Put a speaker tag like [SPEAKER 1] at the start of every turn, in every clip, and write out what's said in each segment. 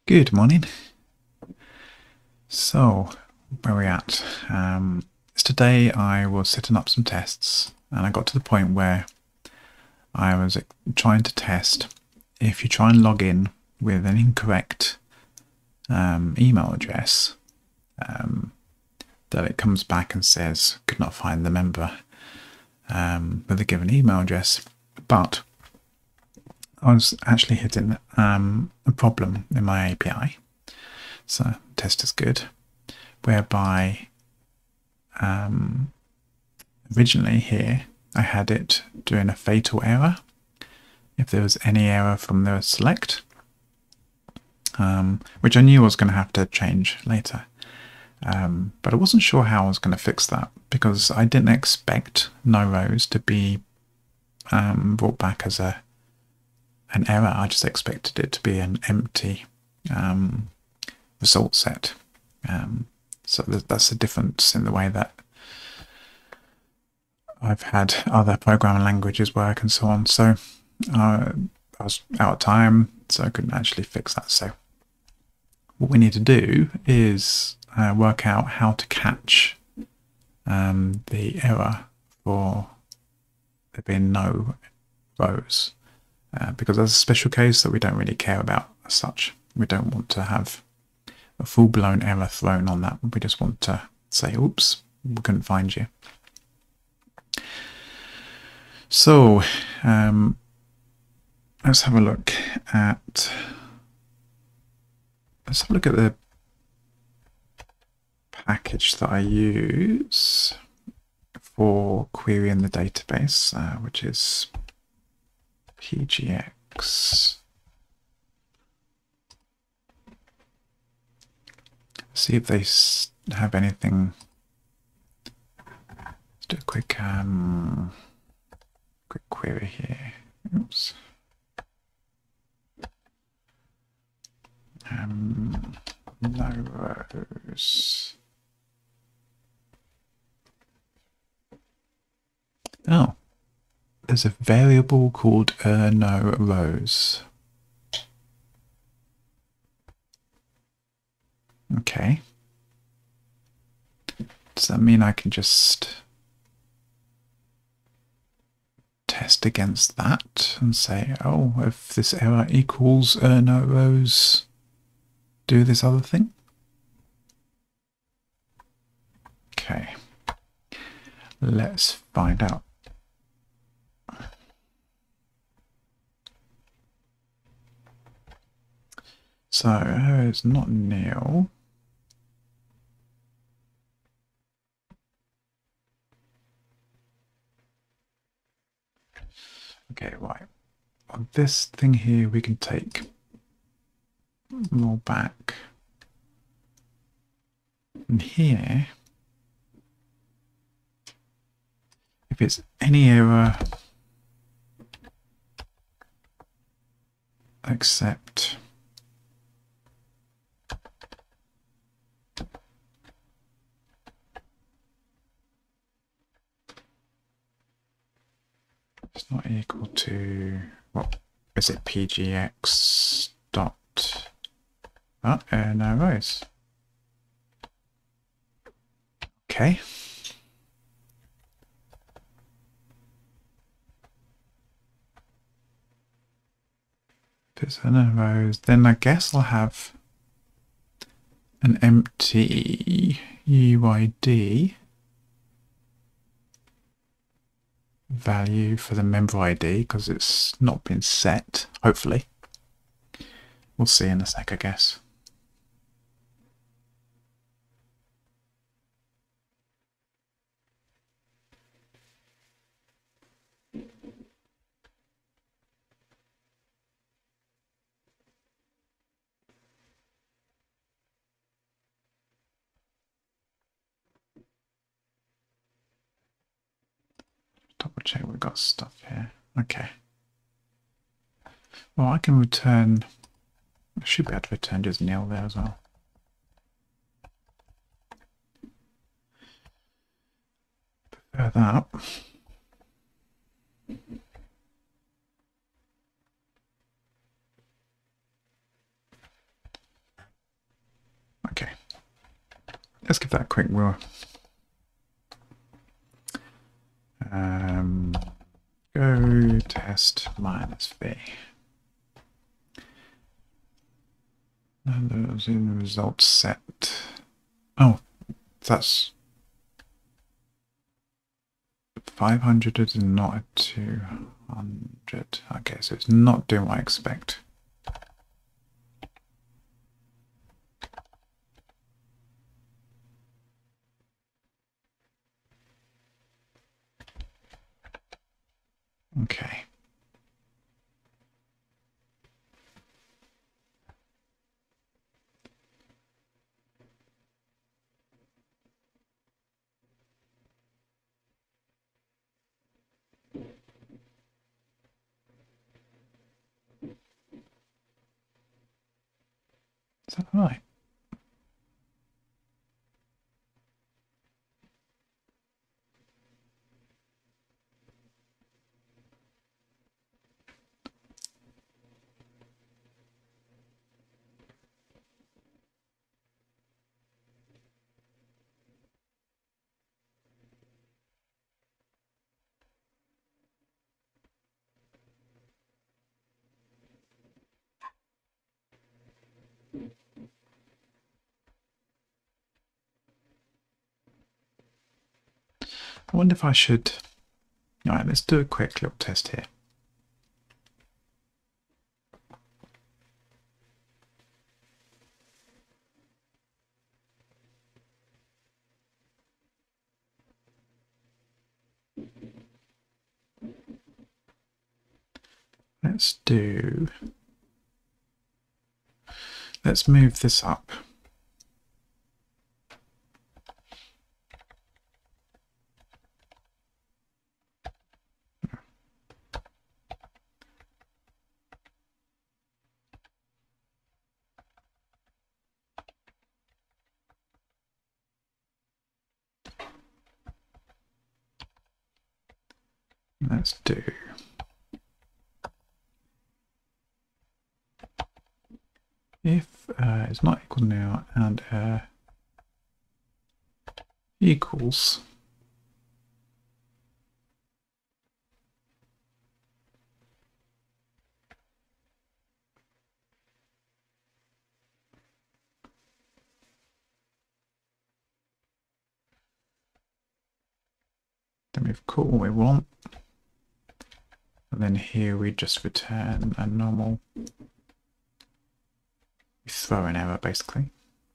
[SPEAKER 1] Good morning. So, where are we at? Today I was setting up some tests and I got to the point where I was trying to test if you try and log in with an incorrect email address, that it comes back and says could not find the member with a given email address. But I was actually hitting a problem in my API. So test is good, whereby originally here I had it doing a fatal error if there was any error from the select, which I knew I was going to have to change later. But I wasn't sure how I was going to fix that because I didn't expect no rows to be brought back as an error. I just expected it to be an empty result set. So that's a difference in the way that I've had other programming languages work and so on. So I was out of time, so I couldn't actually fix that. So what we need to do is work out how to catch the error for there being no rows, because that's a special case that we don't really care about as such. We don't want to have a full-blown error thrown on that. We just want to say, oops, we couldn't find you. So let's have a look at the package that I use for querying the database, which is pgx. See if they have anything. Let's do a quick query here. Oops. No rows. Oh, there's a variable called no rows. Okay. Does that mean I can just test against that and say, oh, if this error equals no rows, do this other thing? Okay. Let's find out. So it's not nil. Okay, right. On this thing here, we can take more back. And here, if it's any error except it's not equal to, what is it, pgx dot, no rows. Okay. If it's no rows, then I guess I'll have an empty UID value for the member ID because it's not been set, hopefully. We'll see in a sec, I guess. Double check we've got stuff here. Okay. Well, I can return, I should be able to return just nil there as well. Prefer that. let's give that a quick whirl. Go test -v. And those in the results set. Oh, that's 500 is not a 200. Okay, so it's not doing what I expect. Okay. Is that right? I wonder if I should... Alright, let's do a quick little test here. Let's move this up. Let's do if it's not equal now and equals then we've caught what we want, and then here we just return a normal, we throw an error basically.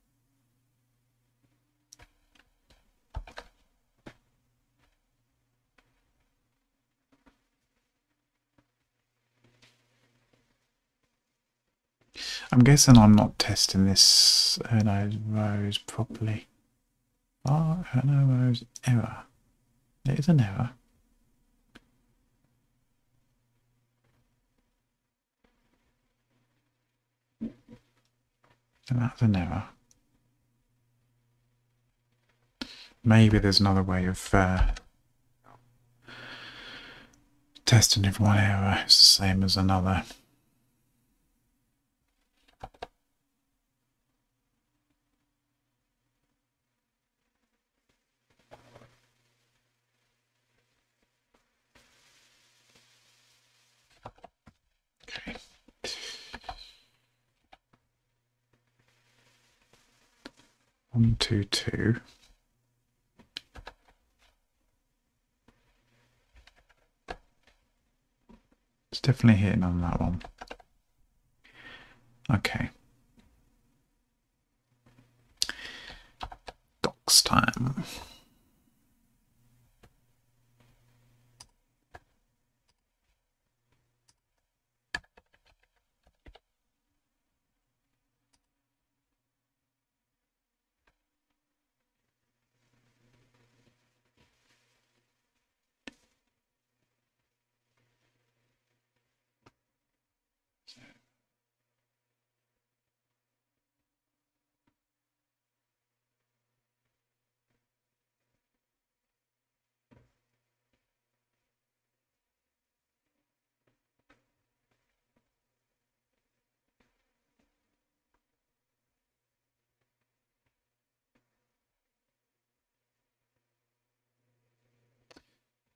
[SPEAKER 1] I'm guessing I'm not testing this those rows properly. Oh, no rows error. There is an error. And that's an error. Maybe there's another way of testing if one error is the same as another. Okay. 1, 2, 2. It's definitely hitting on that one. Okay. Docs time.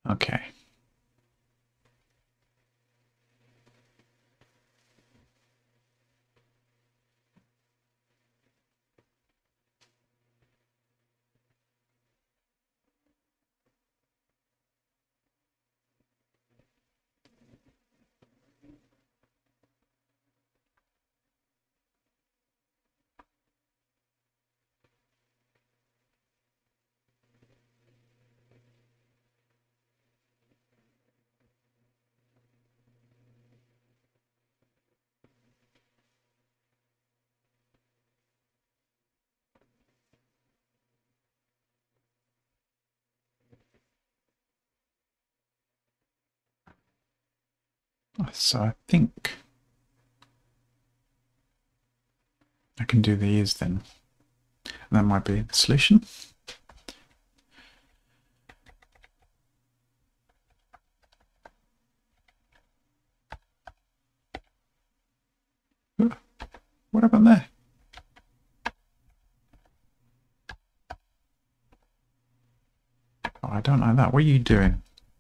[SPEAKER 1] Okay. So I think I can do these then. That might be the solution. What happened there? Oh, I don't like that. What are you doing?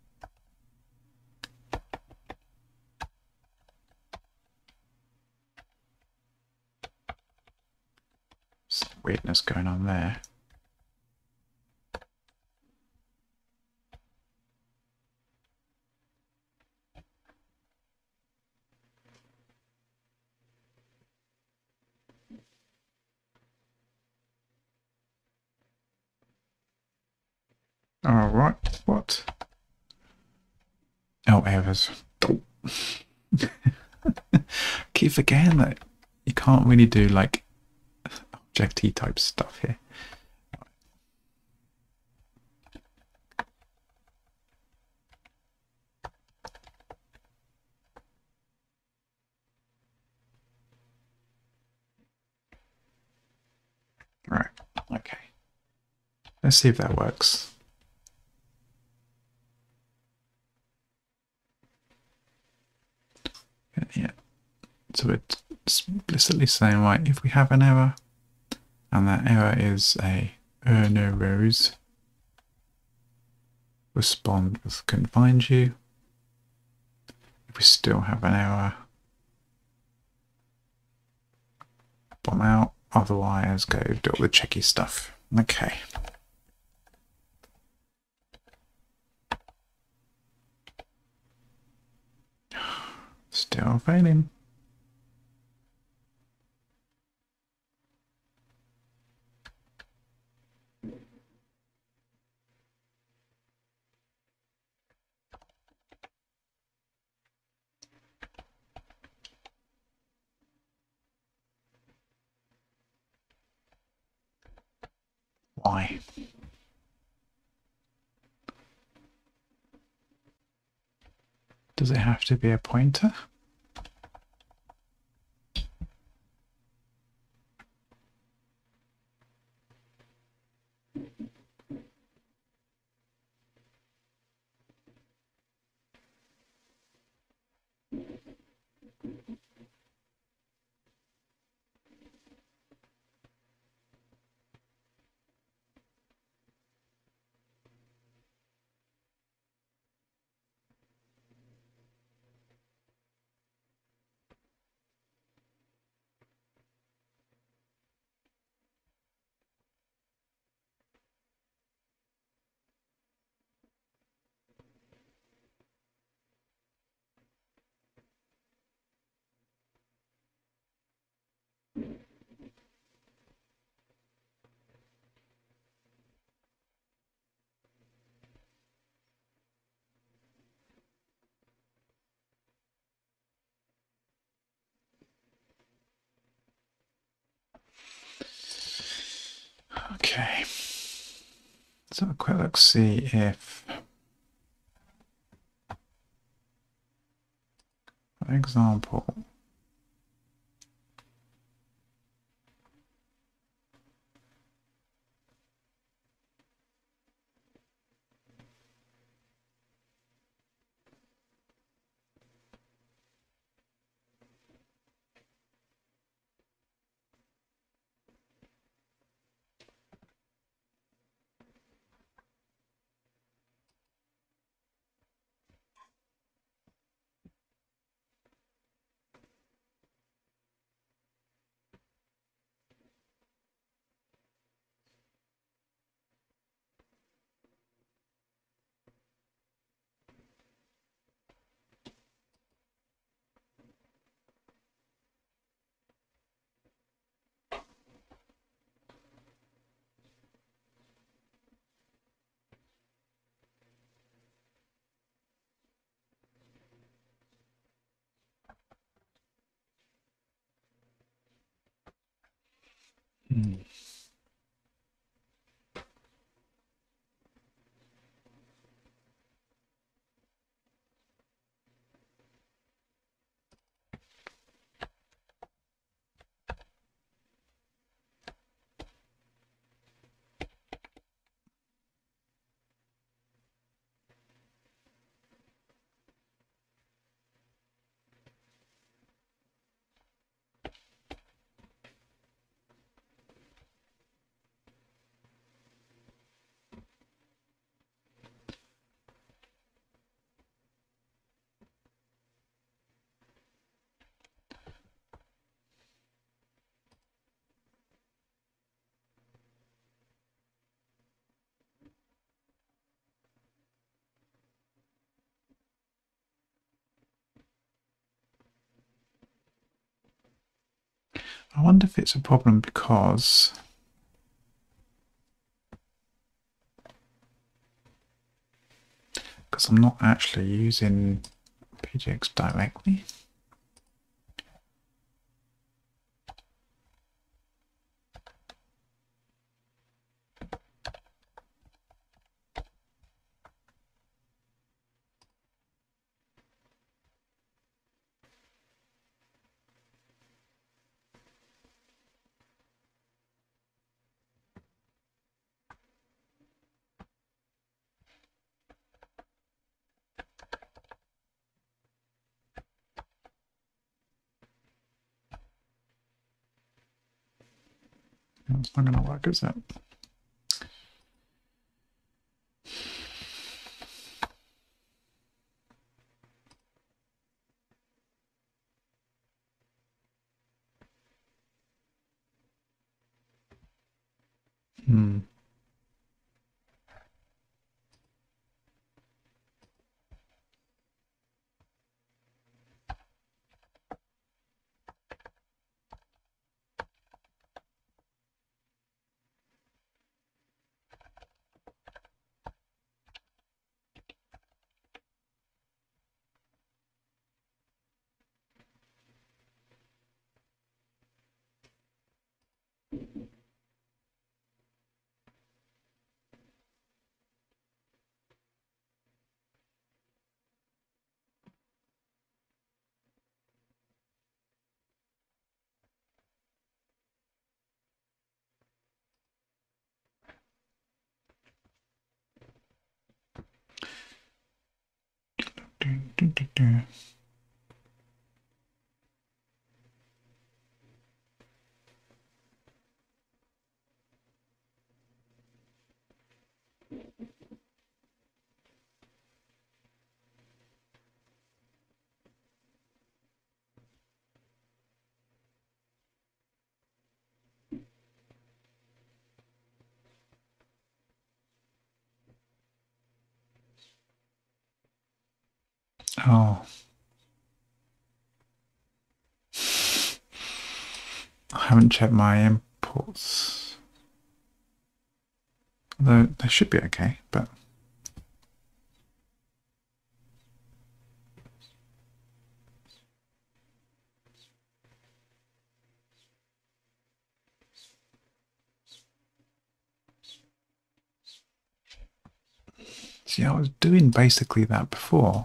[SPEAKER 1] Some weirdness going on there. All right. What? Oh, errors. Oh. Keep forgetting that you can't really do like Objective-C type stuff here. Right. Okay. Let's see if that works. Yeah. So it's explicitly saying, right, if we have an error, and that error is a no rows, respond with couldn't find you. If we still have an error, bomb out. Otherwise, go do all the checky stuff. Okay. Still failing. Why? Does it have to be a pointer? Okay. Let's have a quick look, see if, for example, I wonder if it's a problem because I'm not actually using PGX directly. It's not going to work, is it? Oh. I haven't checked my imports. Although they should be okay, but see, I was doing basically that before.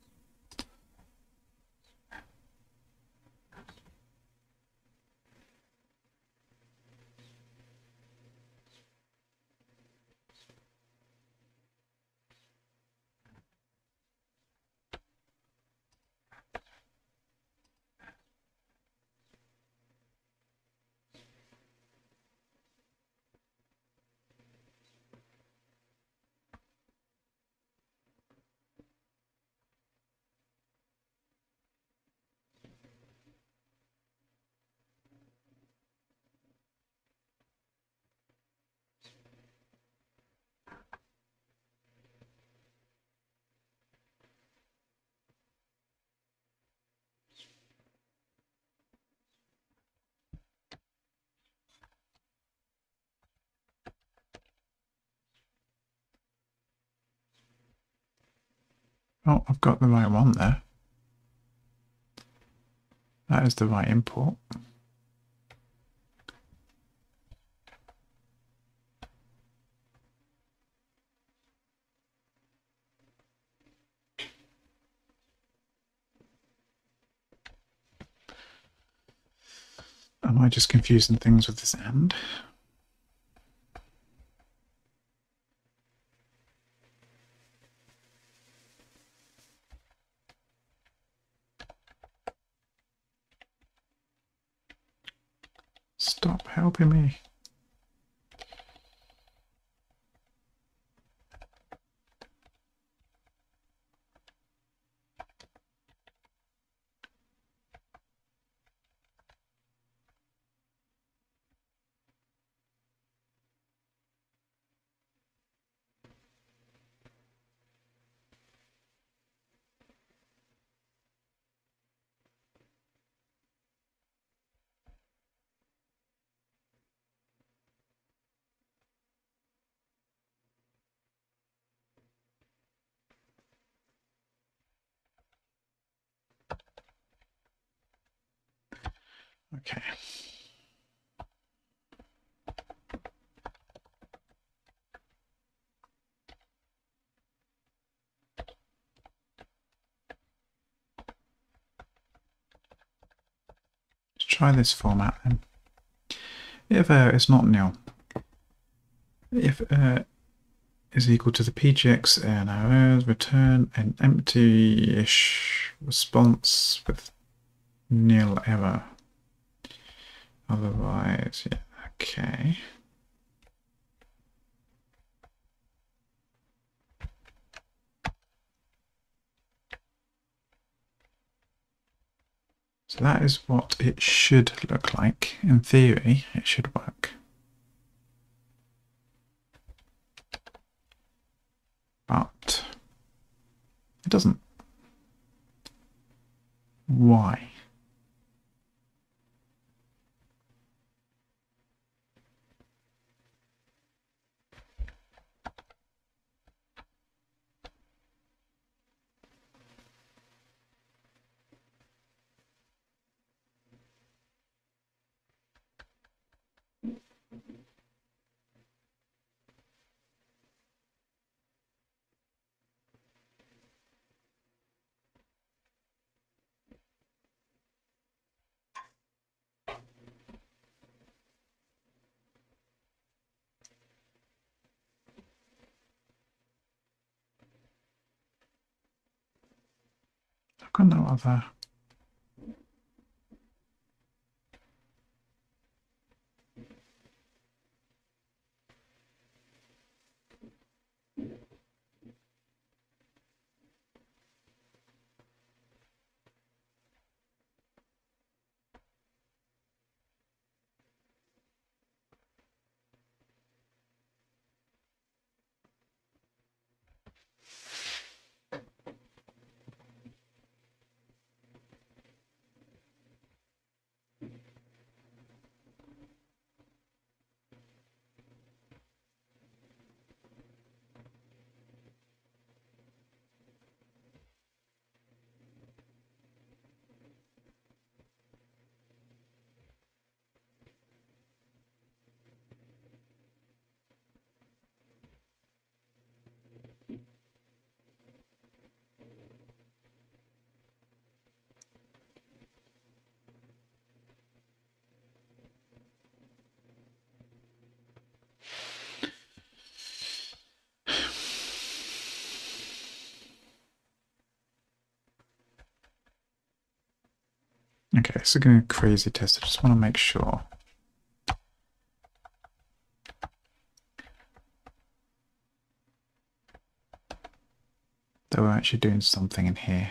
[SPEAKER 1] Oh, I've got the right one there. That is the right import. Am I just confusing things with this and? Stop helping me. Okay. Let's try this format then. If it's not nil, if is equal to the pgx errors, return an empty-ish response with nil error. Otherwise, yeah, okay. So that is what it should look like. In theory, it should work. But it doesn't. Why? I've got no other. Okay, so going to crazy test. I just want to make sure. That we're actually doing something in here.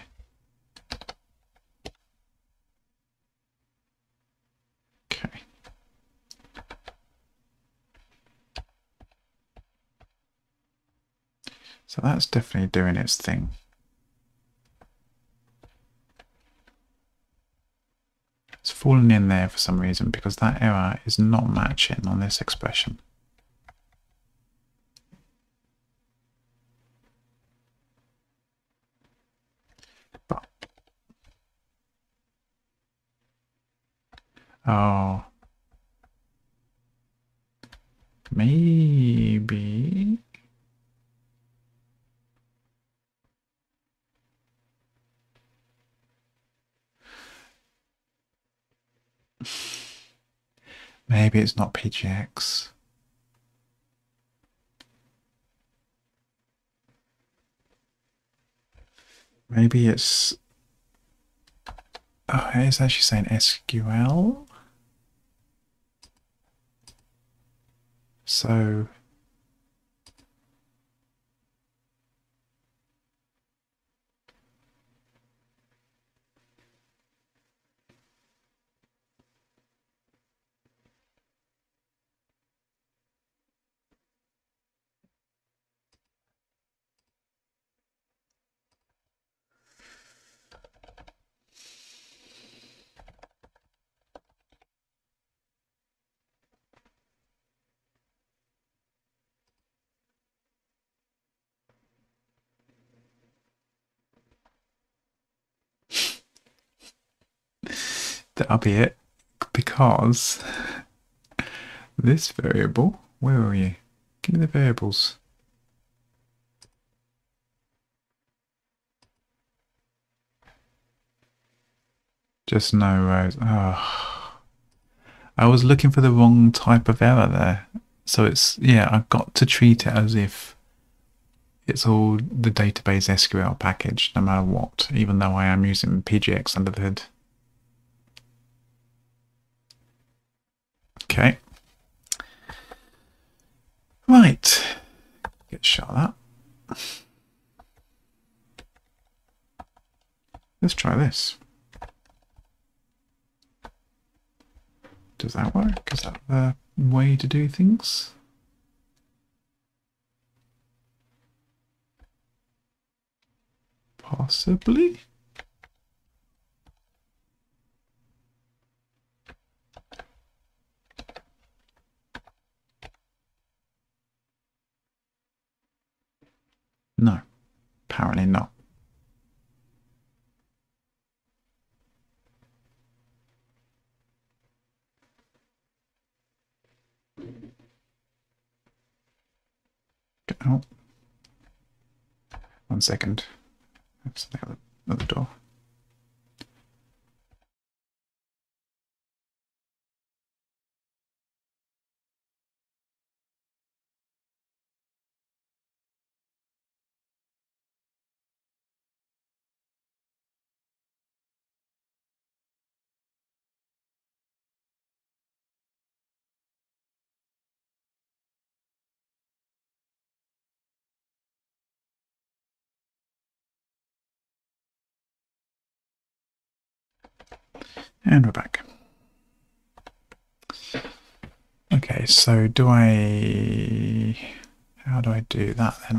[SPEAKER 1] Okay. So that's definitely doing its thing. It's fallen in there for some reason because that error is not matching on this expression. But, oh, maybe. Maybe it's not PGX. Maybe it's... Oh, it's actually saying SQL. So... that'll be it. Because this variable... Where are you? Give me the variables. Just no rows. Oh. I was looking for the wrong type of error there. So it's, yeah, I've got to treat it as if it's all the database SQL package, no matter what, even though I am using PGX under the hood. Okay. Right. Get shot of that. Let's try this. Does that work? Is that the way to do things? Possibly? No, apparently not. Oh. 1 second. There's something at the door. And we're back. Okay, so do I... How do I do that then?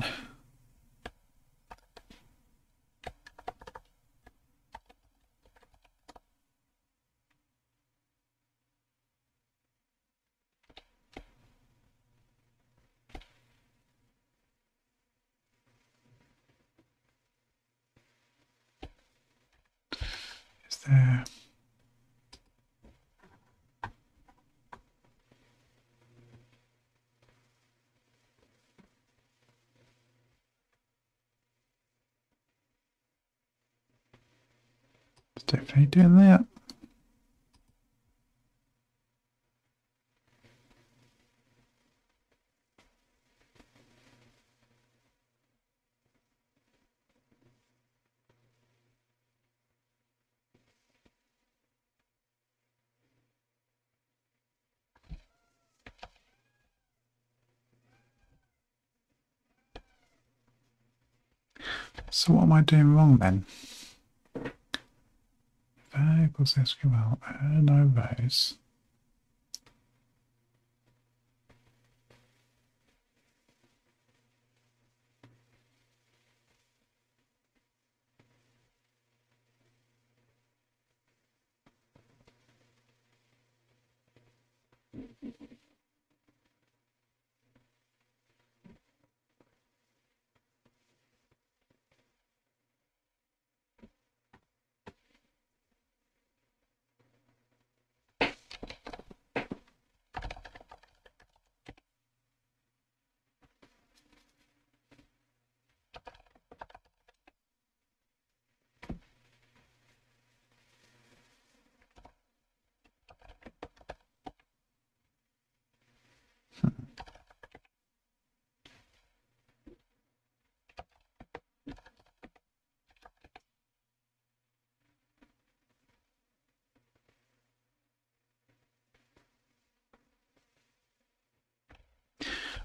[SPEAKER 1] Is there... It's definitely doing that. So what am I doing wrong then? Variables SQL, no rows.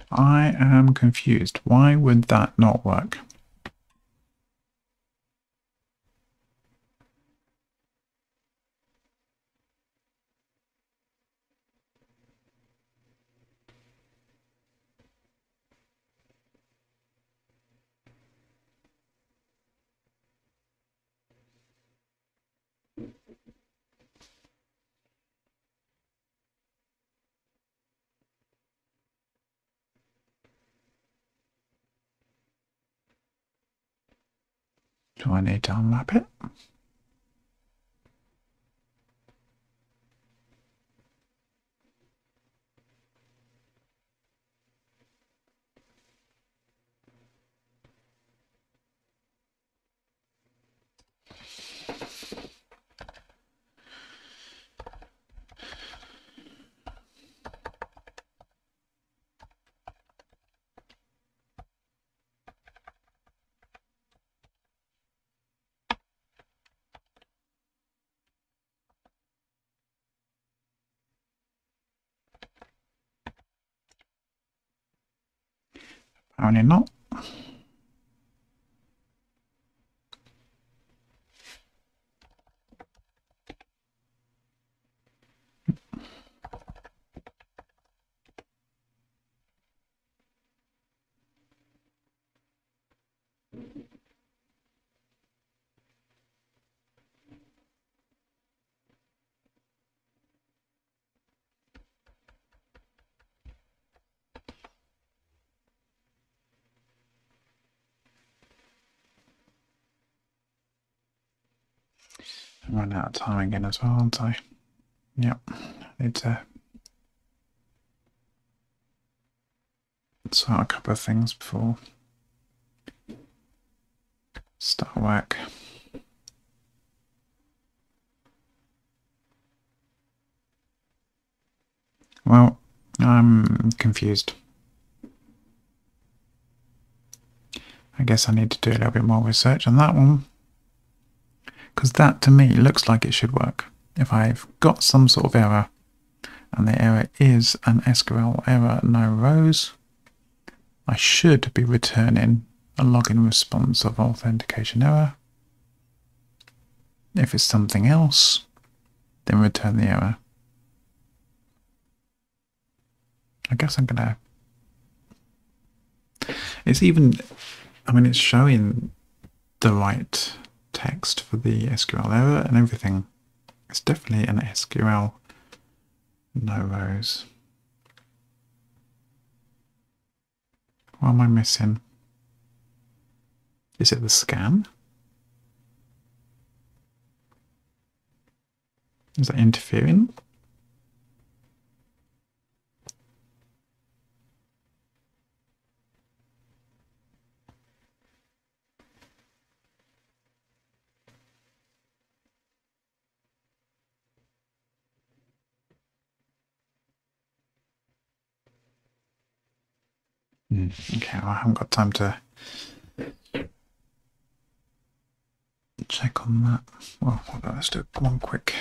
[SPEAKER 1] I am confused. Why would that not work? Do I need to unwrap it? Apparently not. I'm running out of time again as well, aren't I? Yep. Need to sort out a couple of things before start work. Well, I'm confused. I guess I need to do a little bit more research on that one, because that to me looks like it should work. If I've got some sort of error and the error is an SQL error, no rows, I should be returning a login response of authentication error. If it's something else, then return the error. I guess I'm gonna... It's even... I mean, it's showing the right text for the SQL error and everything. It's definitely an SQL no rows. What am I missing? Is it the scan? Is that interfering? Okay, well, I haven't got time to check on that. Well, let's do one quick.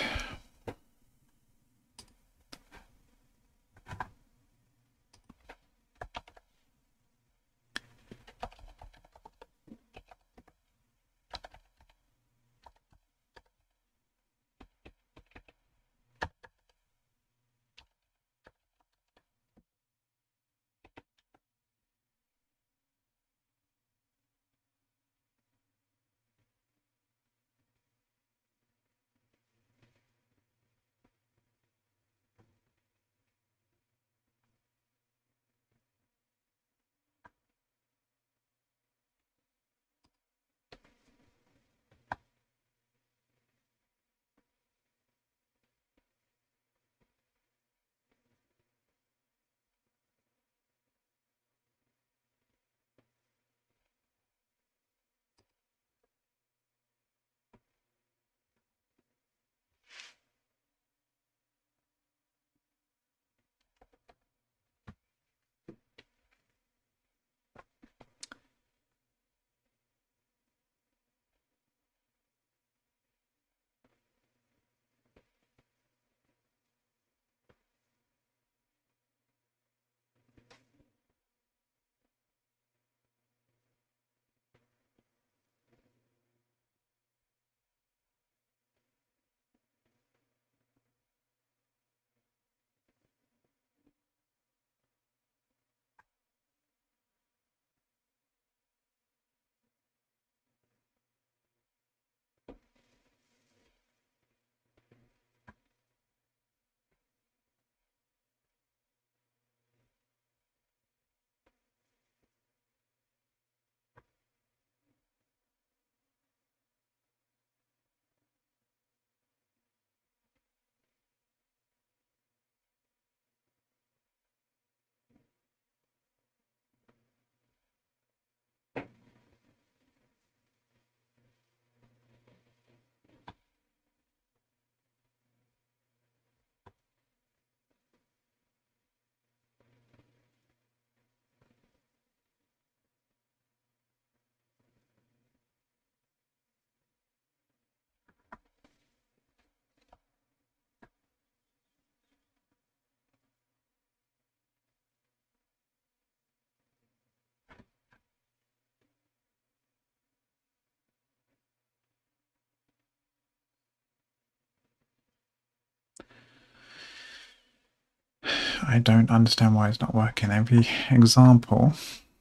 [SPEAKER 1] I don't understand why it's not working. Every example.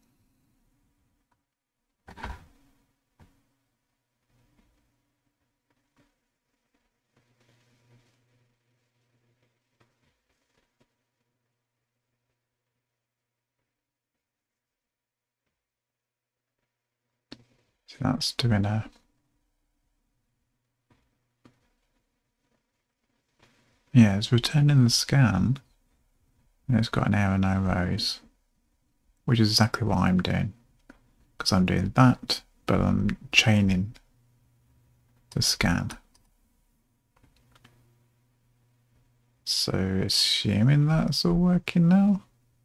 [SPEAKER 1] So that's doing a... Yeah, it's returning the scan. And it's got an error, no rows. Which is exactly what I'm doing. Because I'm doing that, but I'm chaining the scan. So assuming that's all working now.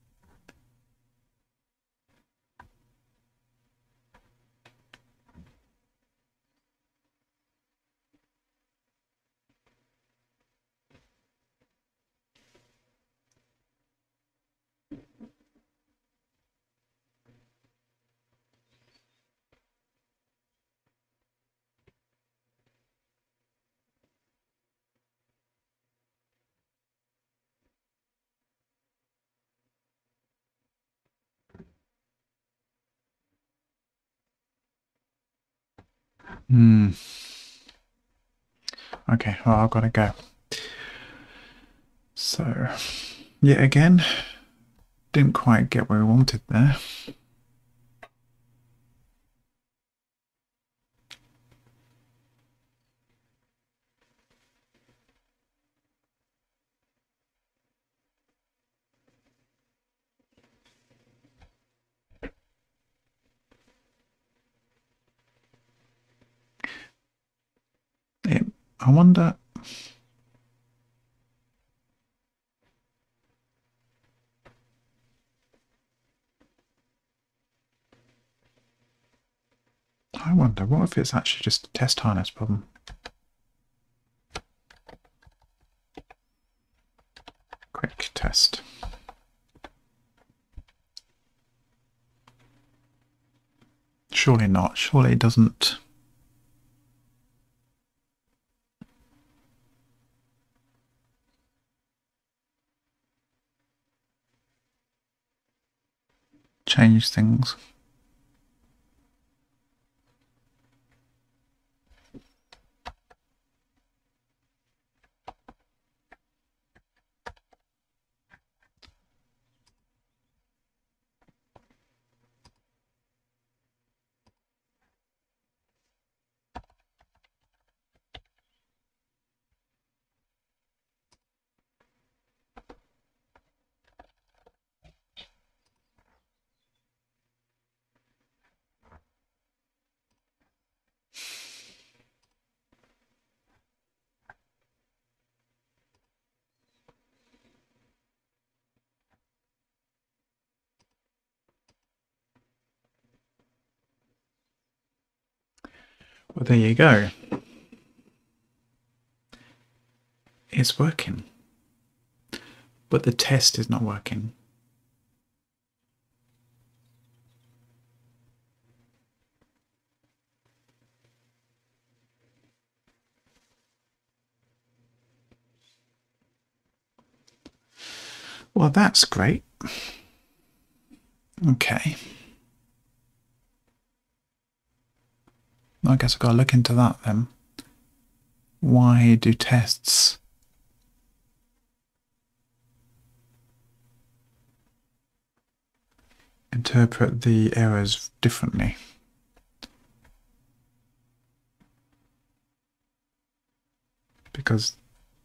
[SPEAKER 1] Okay, well, I've got to go. So, yet again, didn't quite get where we wanted there. I wonder... what if it's actually just a test harness problem? Quick test. Surely not. Surely it doesn't... change things. Well, there you go. It's working. But the test is not working. Well, that's great. Okay. I guess I've got to look into that then. Why do tests interpret the errors differently? Because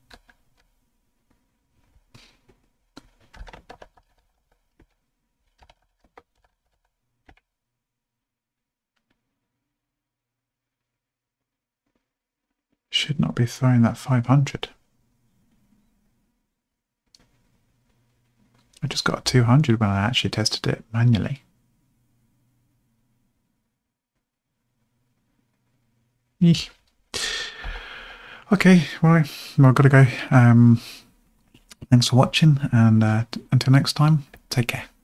[SPEAKER 1] should not be throwing that 500. I just got 200 when I actually tested it manually. Eek. Okay, right, well, I've got to go. Thanks for watching, and until next time, take care.